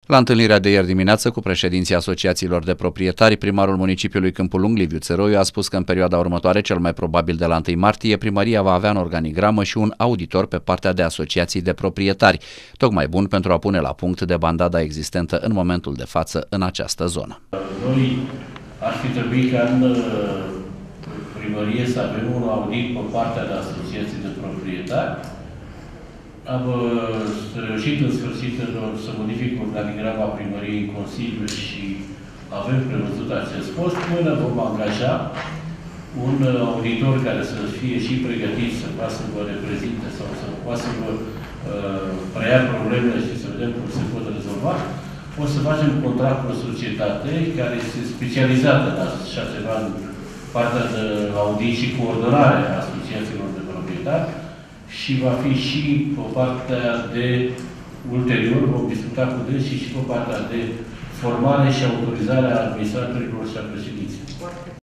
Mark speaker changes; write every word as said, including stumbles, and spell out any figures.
Speaker 1: La întâlnirea de ieri dimineață cu președinții asociațiilor de proprietari, primarul municipiului Câmpul Lung, Liviu Țăroiu, a spus că în perioada următoare, cel mai probabil de la întâi martie, primăria va avea în organigramă și un auditor pe partea de asociații de proprietari, tocmai bun pentru a pune la punct debandada existentă în momentul de față în această zonă.
Speaker 2: Noi ar fi trebuit ca în primărie să avem un audit pe partea de asociații de proprietari. Am reușit în sfârșit să modific organigrama primăriei în Consiliu și avem prevăzut acest post. Până vom angaja un auditor care să fie și pregătit să poată să vă reprezinte sau să poată să vă uh, preia problemele și să vedem cum se pot rezolva. O să facem contract cu o societate care este specializată în așa ceva, în partea de audit și coordonare a asociațiilor de proprietari. Și va fi și pe partea de, ulterior, vom discuta cu dânsii și pe partea de formare și autorizare a administratorilor și a președinților.